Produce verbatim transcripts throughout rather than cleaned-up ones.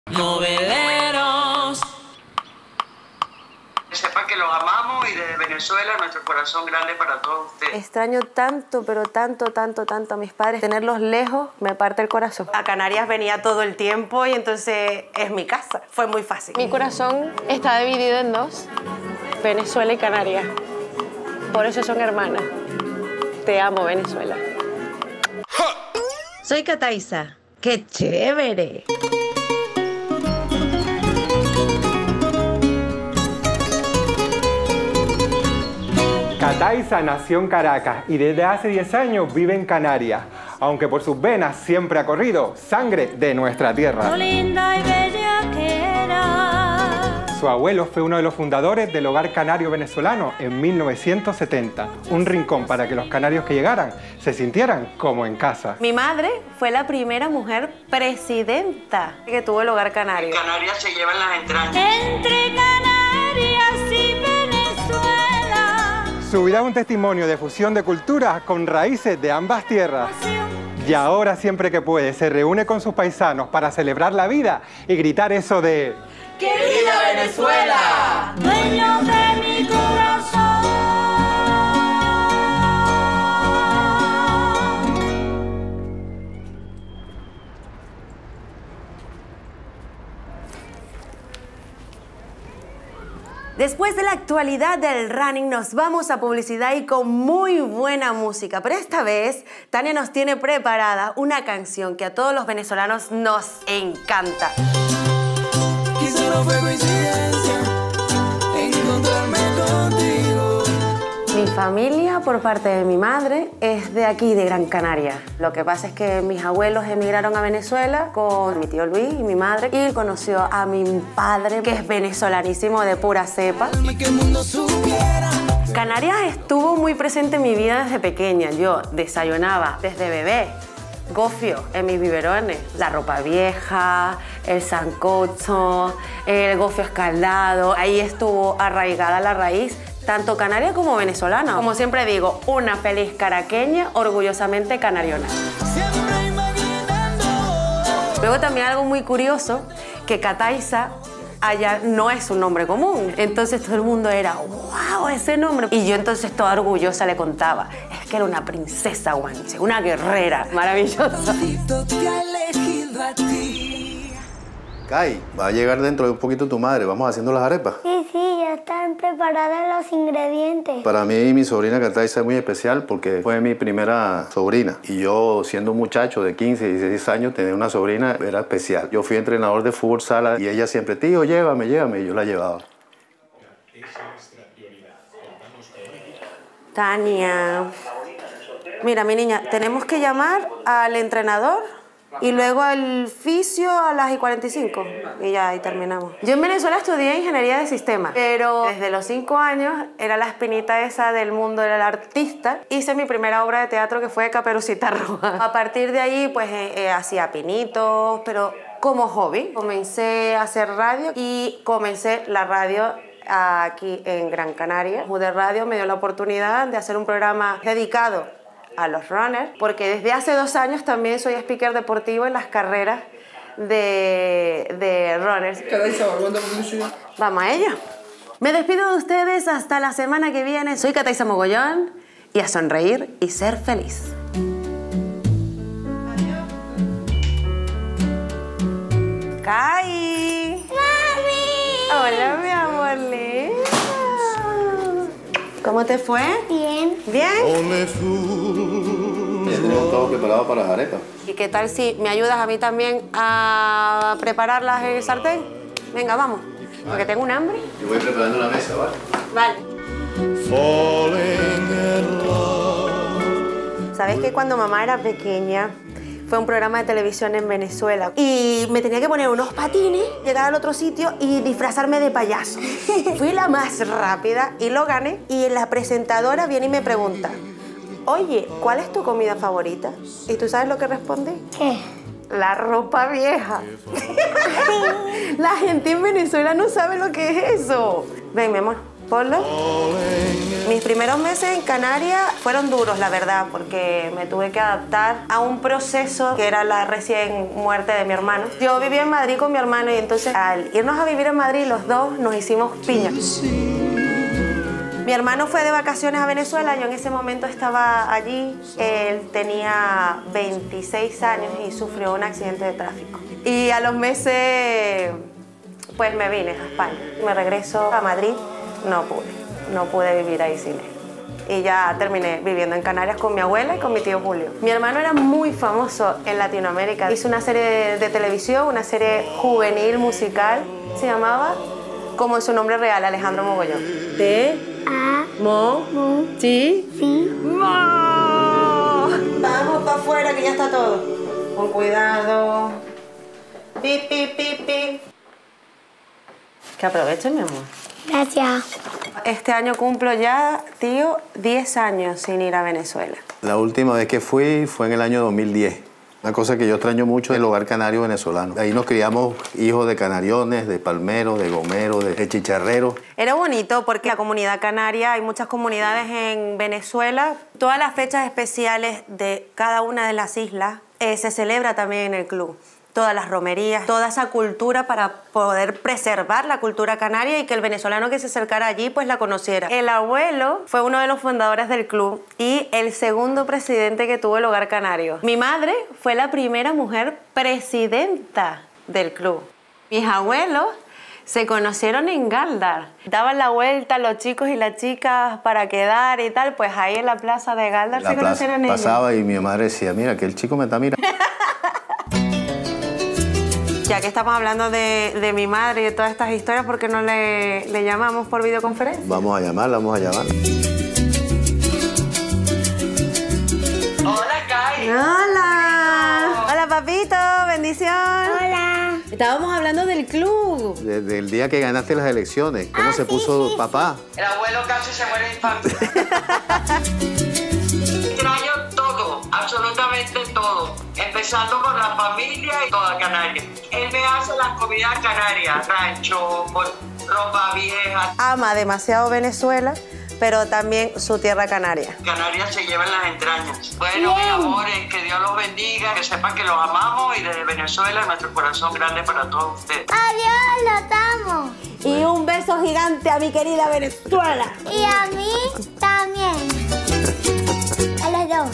Noveleros. Sepan que los amamos y desde Venezuela nuestro corazón grande para todos ustedes. Extraño tanto, pero tanto, tanto, tanto a mis padres. Tenerlos lejos me parte el corazón. A Canarias venía todo el tiempo y entonces es mi casa. Fue muy fácil. Mi corazón está dividido en dos, Venezuela y Canarias. Por eso son hermanas. Te amo, Venezuela. Soy Cataiza. ¡Qué chévere! Cataiza nació en Caracas y desde hace diez años vive en Canarias, aunque por sus venas siempre ha corrido sangre de nuestra tierra. Linda y bella que era. Su abuelo fue uno de los fundadores del Hogar Canario Venezolano en mil novecientos setenta, un rincón para que los canarios que llegaran se sintieran como en casa. Mi madre fue la primera mujer presidenta que tuvo el Hogar Canario. En Canarias se llevan las entrañas. Entre Canarias y Venezuela. Su vida es un testimonio de fusión de culturas con raíces de ambas tierras. Y ahora, siempre que puede, se reúne con sus paisanos para celebrar la vida y gritar eso de... ¡Querida Venezuela! Dueño de mi corazón. Después de la actualidad del running, nos vamos a publicidad y con muy buena música. Pero esta vez, Tania nos tiene preparada una canción que a todos los venezolanos nos encanta. Quizá no fue coincidencia encontrarme contigo. Mi familia, por parte de mi madre, es de aquí, de Gran Canaria. Lo que pasa es que mis abuelos emigraron a Venezuela con mi tío Luis y mi madre, y él conoció a mi padre, que es venezolanísimo de pura cepa. Canarias estuvo muy presente en mi vida desde pequeña. Yo desayunaba desde bebé gofio en mis biberones, la ropa vieja, el sancocho, el gofio escaldado. Ahí estuvo arraigada la raíz, tanto canaria como venezolana. Como siempre digo, una feliz caraqueña, orgullosamente canariona. Luego también algo muy curioso, que Cataiza allá no es un nombre común. Entonces todo el mundo era, wow, ese nombre. Y yo entonces toda orgullosa le contaba, es que era una princesa guanche, una guerrera maravillosa. Kai, va a llegar dentro de un poquito tu madre. ¿Vamos haciendo las arepas? Sí, sí, ya están preparados los ingredientes. Para mí, mi sobrina Cataiza es muy especial porque fue mi primera sobrina. Y yo, siendo un muchacho de quince, dieciséis años, tener una sobrina era especial. Yo fui entrenador de fútbol sala y ella siempre, tío, llévame, llévame, y yo la llevaba. Tania, mira, mi niña, tenemos que llamar al entrenador y luego al fisio a las y cuarenta y cinco. Y ya, ahí terminamos. Yo en Venezuela estudié ingeniería de sistemas, pero desde los cinco años era la espinita esa del mundo del artista. Hice mi primera obra de teatro, que fue Caperucita Roja. A partir de ahí, pues, eh, eh, hacía pinitos, pero como hobby. Comencé a hacer radio y comencé la radio aquí en Gran Canaria. Jude Radio me dio la oportunidad de hacer un programa dedicado a los runners, porque desde hace dos años también soy speaker deportivo en las carreras de, de runners. Vamos a ello. Me despido de ustedes hasta la semana que viene. Soy Cataiza Mogollón y a sonreír y ser feliz. ¡Kai! ¡Mami! Hola, mi amor lindo. ¿Cómo te fue? Bien. ¿Bien? Ya tenemos todo preparado para las arepas. ¿Y qué tal si me ayudas a mí también a prepararlas en el sartén? Venga, vamos, porque tengo un hambre. Yo voy preparando la mesa, ¿vale? Vale. ¿Sabes que cuando mamá era pequeña fue un programa de televisión en Venezuela y me tenía que poner unos patines, llegar al otro sitio y disfrazarme de payaso? Fui la más rápida y lo gané, y la presentadora viene y me pregunta, oye, ¿cuál es tu comida favorita? ¿Y tú sabes lo que respondí? ¿Qué? La ropa vieja. La gente en Venezuela no sabe lo que es eso. Ven, mi amor, ponlo. Mis primeros meses en Canarias fueron duros, la verdad, porque me tuve que adaptar a un proceso que era la recién muerte de mi hermano. Yo vivía en Madrid con mi hermano y entonces al irnos a vivir en Madrid los dos nos hicimos piña. Mi hermano fue de vacaciones a Venezuela, yo en ese momento estaba allí. Él tenía veintiséis años y sufrió un accidente de tráfico. Y a los meses, pues me vine a España. Me regreso a Madrid, no pude, no pude vivir ahí sin él. Y ya terminé viviendo en Canarias con mi abuela y con mi tío Julio. Mi hermano era muy famoso en Latinoamérica. Hizo una serie de, de televisión, una serie juvenil musical, se llamaba, como en su nombre real, Alejandro Mogollón. ¿Te? A, Mo, Mu, sí, Si. Mo. Vamos para afuera que ya está todo. Con cuidado. Pi, pi, pi, pi. Que aprovechen, mi amor. Gracias. Este año cumplo ya, tío, diez años sin ir a Venezuela. La última vez que fui fue en el año dos mil diez. Una cosa que yo extraño mucho es el hogar canario venezolano. Ahí nos criamos hijos de canariones, de palmeros, de gomeros, de chicharreros. Era bonito porque la comunidad canaria, hay muchas comunidades en Venezuela. Todas las fechas especiales de cada una de las islas eh, se celebra también en el club. Todas las romerías, toda esa cultura para poder preservar la cultura canaria y que el venezolano que se acercara allí pues la conociera. El abuelo fue uno de los fundadores del club y el segundo presidente que tuvo el Hogar Canario. Mi madre fue la primera mujer presidenta del club. Mis abuelos se conocieron en Galdar. Daban la vuelta los chicos y las chicas para quedar y tal, pues ahí en la plaza de Galdar La se plaza conocieron ellos. pasaba y mi madre decía, mira, que el chico me está mirando. Ya que estamos hablando de, de mi madre y de todas estas historias, ¿por qué no le, le llamamos por videoconferencia? Vamos a llamarla, vamos a llamar. Hola, Kai. ¡Hola! ¡Hola, papito! ¡Bendición! Hola. Estábamos hablando del club. Desde el día que ganaste las elecciones, ¿cómo Ah, se sí, puso sí, papá? El abuelo casi se muere de infarto. Extraño todo, absolutamente todo. Empezando por la familia y toda Canarias. Él me hace las comidas canarias, rancho, ropa vieja. Ama demasiado Venezuela, pero también su tierra canaria. Canarias se lleva en las entrañas. Bueno, Bien. mis amores, que Dios los bendiga, que sepan que los amamos y desde Venezuela nuestro corazón grande para todos ustedes. Adiós, los amo. Y un beso gigante a mi querida Venezuela. Y a mí también. A los dos.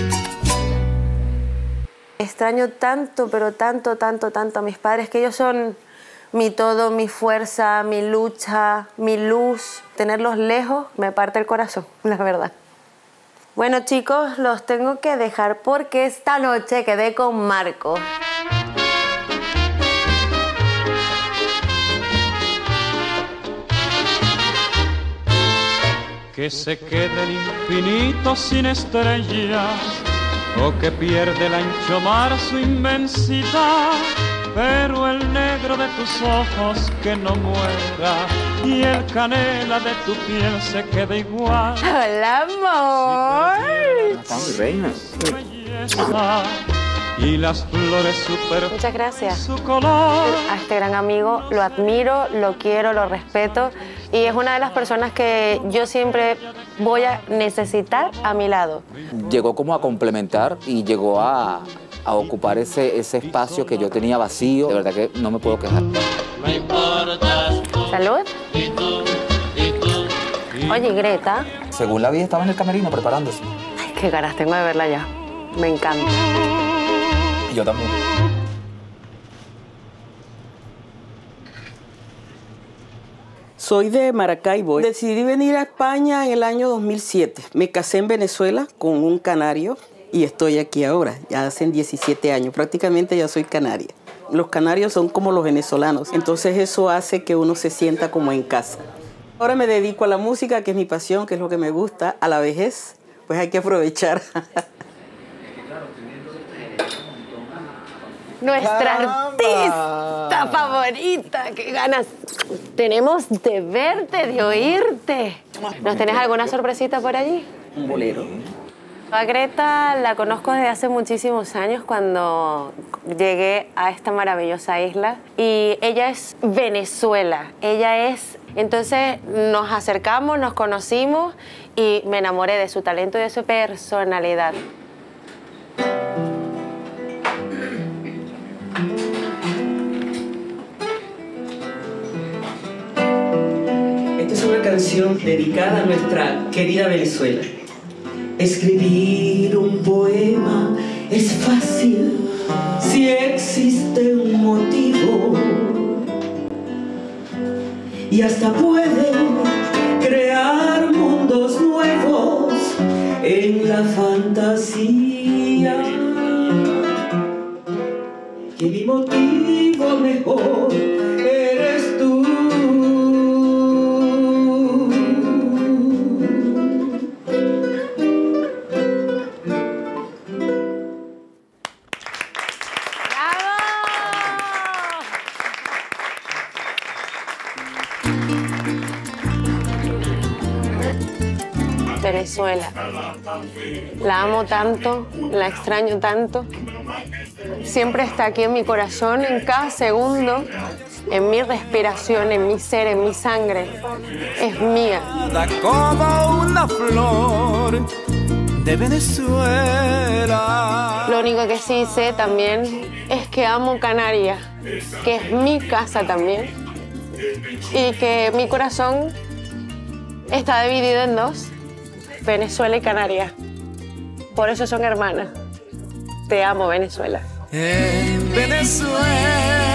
Extraño tanto, pero tanto, tanto, tanto a mis padres, que ellos son mi todo, mi fuerza, mi lucha, mi luz. Tenerlos lejos me parte el corazón, la verdad. Bueno, chicos, los tengo que dejar porque esta noche quedé con Marco. Que se quede el infinito sin estrellas, o que pierde el ancho mar su inmensidad, pero el negro de tus ojos que no muera y el canela de tu piel se quede igual. Hola, amor. Si reina. Belleza y las flores super. Muchas gracias. Su color. A este gran amigo lo admiro, lo quiero, lo respeto y es una de las personas que yo siempre voy a necesitar a mi lado. Llegó como a complementar y llegó a, a ocupar ese, ese espacio que yo tenía vacío. De verdad que no me puedo quejar. Salud. Oye, Greta. Según la vi, estaba en el camerino preparándose. Ay, qué ganas tengo de verla ya. Me encanta. Y yo también. Soy de Maracaibo. Decidí venir a España en el año dos mil siete. Me casé en Venezuela con un canario y estoy aquí ahora. Ya hacen diecisiete años. Prácticamente ya soy canaria. Los canarios son como los venezolanos. Entonces eso hace que uno se sienta como en casa. Ahora me dedico a la música, que es mi pasión, que es lo que me gusta. A la vejez, pues hay que aprovechar. Nuestra ¡Caramba! artista favorita. Qué ganas tenemos de verte, de oírte. ¿Nos tenés alguna sorpresita por allí? Un bolero. A Greta la conozco desde hace muchísimos años cuando llegué a esta maravillosa isla y ella es Venezuela, ella es... Entonces nos acercamos, nos conocimos y me enamoré de su talento y de su personalidad. Esta es una canción dedicada a nuestra querida Venezuela. Escribir un poema es fácil si existe un motivo y hasta pueden crear mundos nuevos en la fantasía. Y mi motivo mejor eres tú. Venezuela. La amo tanto, la extraño tanto. Siempre está aquí en mi corazón, en cada segundo, en mi respiración, en mi ser, en mi sangre. Es mía. Como una flor de Venezuela. Lo único que sí sé también es que amo Canarias, que es mi casa también, y que mi corazón está dividido en dos. Venezuela y Canarias. Por eso son hermanas. Te amo, Venezuela. En Venezuela.